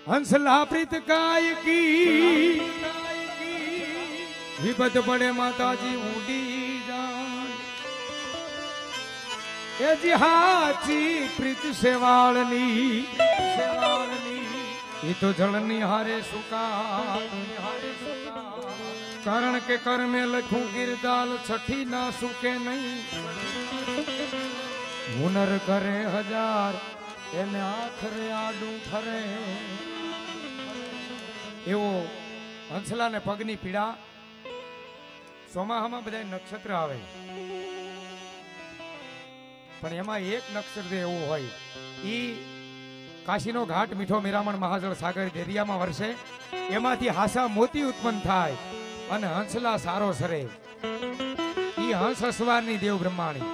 हंसला प्रीत काय की विपत पड़े माता जी ऊंडी जान ए जी हाची प्रीत सेवाळनी ये तो जलनी हारे सुका कारण के कर में लखूं गिरदाल छठी ना सुके नहीं हुनर करे हजार એને આખરે આડું ફરે એવો હંસલાને પગની પીડા ચોમાહામાં બધા નક્ષત્ર આવે પણ એમાં એક નક્ષત્ર એવું હોય ઈ કાશીનો ઘાટ મીઠો મીરામણ મહાજળ સાગર દરિયામાં વરસે એમાંથી હાસા મોતી ઉત્પન્ન થાય અને હંસલા સારો સરે ઈ હંસ અસવારની દેવ બ્રહ્માણી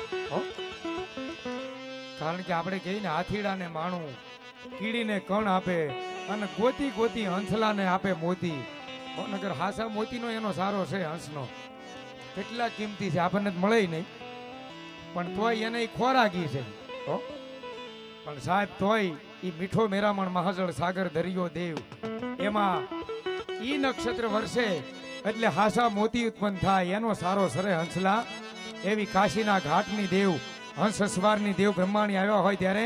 કારણ કે આપણે કહીને હાથીડાને માણું કીડીને કણ આપે અને ગોતી ગોતી હંસલાને આપે મોતી નગર હાસા મોતીનો એનો સારો છે હંસનો કેટલા કિંમતી છે આપણને મળે નહીં પણ તોય એને ખોરાકી છે પણ સાહેબ તોય એ મીઠો મેરામણ મહાજળ સાગર દરિયો દેવ એમાં ઈ નક્ષત્ર વર્ષે એટલે હાસા મોતી ઉત્પન્ન થાય એનો સારો સરે હંસલા એવી કાશીના ઘાટની દેવ હંસ સવારની દેવ બ્રહ્માણી આવ્યા હોય ત્યારે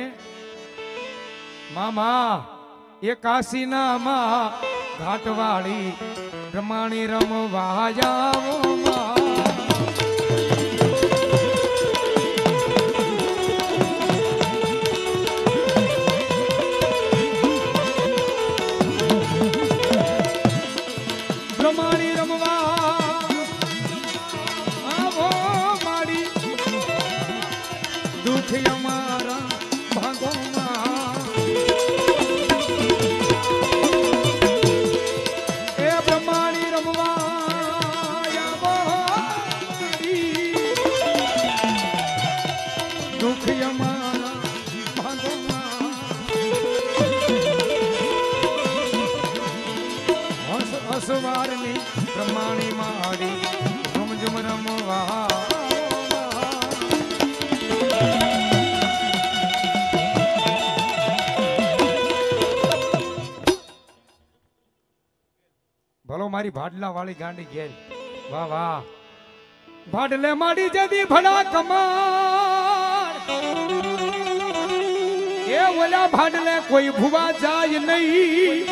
મામા એ કાશીના માં ઘાટવાળી બ્રહ્માણી રમવા જાવો બ્રહ્માણી રમવા આવો માડી दुख हमारा भागों ए ब्रह्माणी रमवा दुख हमारा भागों असवारनी ब्रह्माणी माड़ी झुम झुम रमवा ભલો મારી ભાડલા વાળી ગાંડી ઘેર વાહ વાહ ભાડલે માડી જદી ભડા કમાર એ ઓલા ભાડલે કોઈ ભુવા જાય નહીં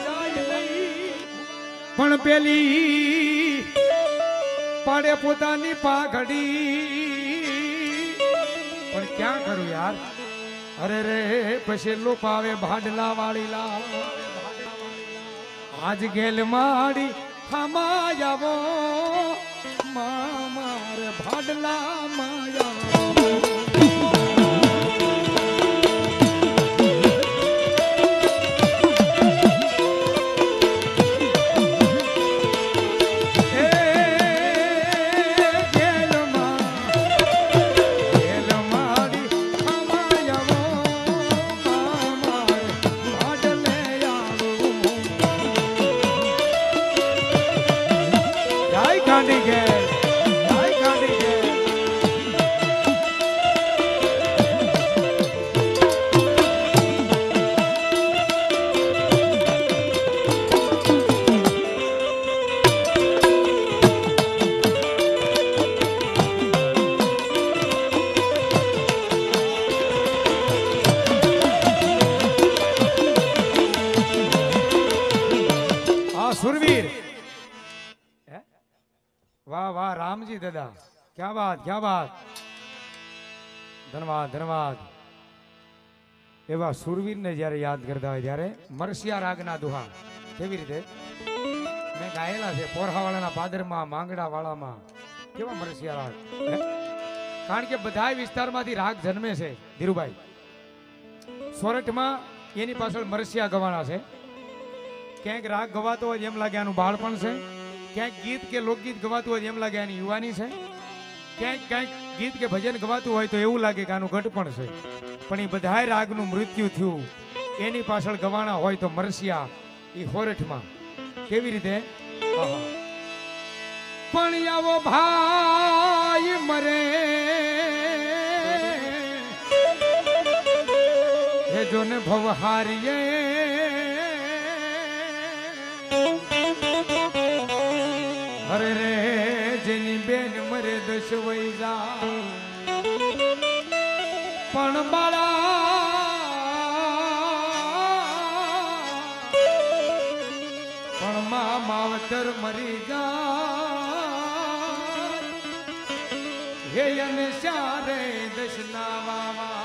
પણ પેલી પાડે પોતાની પાઘડી પણ ક્યાં કરું યાર અરે રે પછી લોપાવે ભાડલા વાળી લા આજ ગેલ માડી હમાયાવો મામાર ભાડલા માયાવો सुरवीर वाह वाह राम जी दादा क्या बात धन्यवाद धन्यवाद एवा सुरवीर ने जયારે યાદ કરતા હોય ત્યારે મરસિયા રાગના દુહા કેવી રીતે મેં ગાયેલા છે પોરહાવાળાના પાદરમાં માંગડા વાળામાં કેવા મરસિયા રાગ કારણ કે બધા વિસ્તારમાંથી રાગ જન્મે છે ધીરુભાઈ સોરઠમાં એની પાછળ મરસિયા ગવાણા છે ક્યાંક રાગ ગવાતો હોય એમ લાગે આનું બાળપણ છે ક્યાંક ગીત કે લોકગીત ગવાતું હોય એમ લાગે આની યુવાની છે ક્યાંક ગીત કે ભજન ગવાતું હોય તો એવું લાગે કે આનું ઘટપણ છે પણ એ બધાય રાગનું મૃત્યુ થયું એની પાછળ ગવાણા હોય તો મરસિયા એ હોરઠમાં કેવી રીતે પણ આવો ભાઈ મરે હે જોને ભવ હારીએ અરે રે જેની બેન મરે દશ વૈજા પણ બાળા પણ માં માવતર મરી જા હે અને શારે દશના વાવા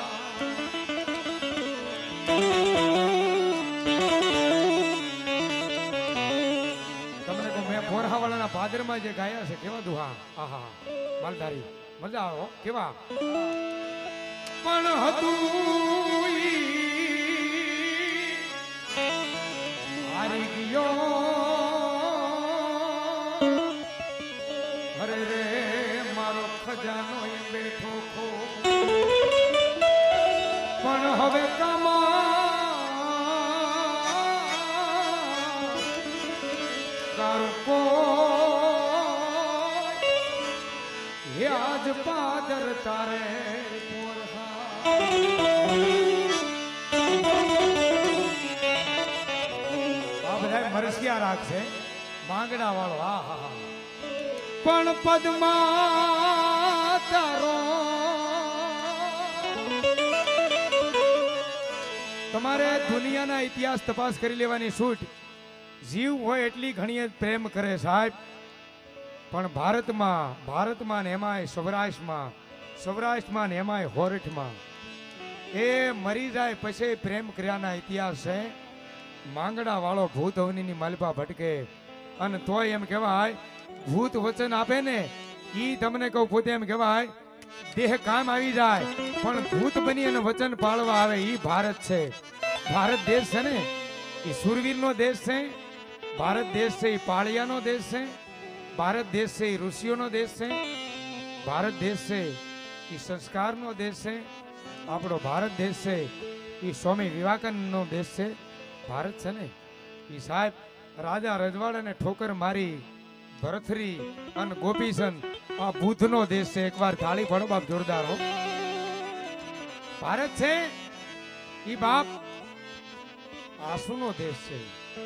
પોરહાવાળાના પાદરમાં જે ગાયા છે કેવા દુહા આહા માલધારી મજા આવો કેવા પણ હતું હારી ગયો અરે રે મારો ખજાનો એ બેઠો ખો પણ હવે કમા આજ પાદર તારે આ બધા મરસિયા રાખશે માંગડા વાળો હા હા હા પણ પદ્મા તારો તમારે દુનિયાના ઇતિહાસ તપાસ કરી લેવાની છૂટ જીવ હોય એટલી ઘણી પ્રેમ કરે સાહેબ પણ ભારતમાં ને એમાંય સૌરાષ્ટ્રમાં ને એમાંય હોરઠમાં એ મરી જાય પછી પ્રેમ કર્યાના ઇતિહાસ છે માંગડા વાળો ભૂત અવનીની માલપા ભટકે અને તોય એમ કહેવાય ભૂત વચન આપે ને ઈ તમને કહું પોતે એમ કહેવાય દેહ કામ આવી જાય પણ ભૂત બની અને વચન પાળવા આવે ઈ ભારત છે ભારત દેશ છે ને એ સુરવીરનો દેશ છે ભારત દેશ છે એ પાળિયાનો દેશ છે ભારત દેશ છે એ ઋષિઓનો દેશ છે ભારત દેશ છે એ સંસ્કારનો દેશ છે આપણો ભારત દેશ છે એ સ્વામી વિવેકાનંદનો દેશ છે ભારત છે ને એ સાહેબ રાજા રજવાડાને ઠોકર મારી ભરથરી અને ગોપીચંદ આ બુદ્ધનો દેશ છે એકવાર થાળી પડો બાપ જોરદાર હો ભારત છે એ બાપ આંસુનો દેશ છે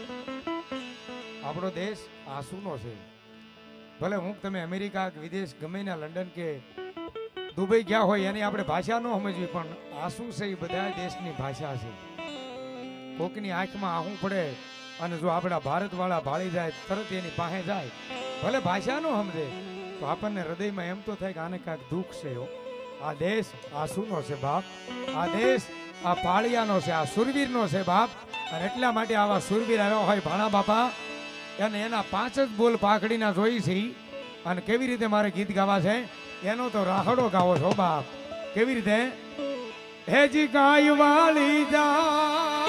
આપણો દેશ આંસુનો છે ભલે હું તમે અમેરિકા વિદેશ ગમે ના લંડન કે દુબઈ ગયા હોય એની આપણે ભાષા ન સમજવી પણ આંસુ છે એ બધા દેશની ભાષા છે કોકની આંખમાં આહું પડે અને જો આપણા ભારતવાળા ભાળી જાય તરત એની પાસે જાય ભલે ભાષા ન સમજે તો આપણને હૃદયમાં એમ તો થાય કે આને કાંઈક દુઃખ છે આ દેશ આંસુનો છે બાપ આ દેશ આ પાળિયાનો છે આ સુરવીરનો છે બાપ અને એટલા માટે આવા સુરવીર આવ્યા હોય ભાણા બાપા અને એના 5 જ બોલ પાકડીના જોઈ છે અને કેવી રીતે મારે ગીત ગાવા છે એનો તો રાહડો ગાવો છો બાપ કેવી રીતે હેજી ગાય વાળી જા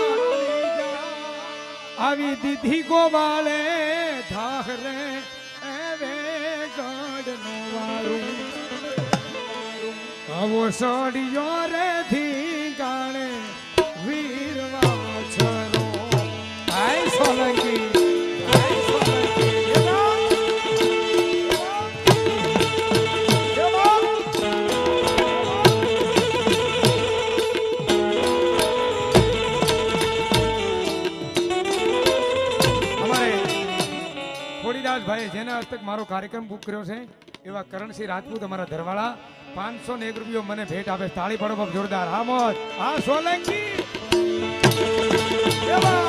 આવી દીધી ગોવાળે ધાહ રે એવે ગઢનો વાળું આવો સોડિયો રે થી ગાણે વીરવા છરો આય સોલંકી ભાઈ જેના હસ્તક મારો કાર્યક્રમ બુક કર્યો છે એવા કરણસિંહ રાજપૂત અમારા ધરવાળા 501 રૂપિયો મને ભેટ આપે તાળી પડો જોરદાર હા મોજ હા સોલંકી